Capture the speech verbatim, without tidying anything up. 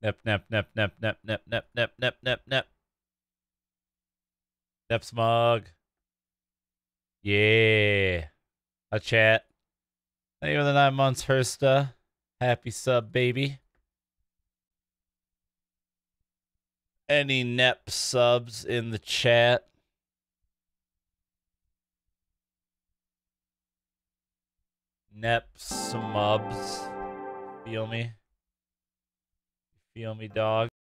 Nep, nep, nep, nep, nep, nep, nep, nep, nep, nep, nep. Nep smug. Yeah. A chat. Thank you for the nine months, Hersta. Happy sub, baby. Any Nep subs in the chat? Nep smubs. Feel me? Feel me, dog?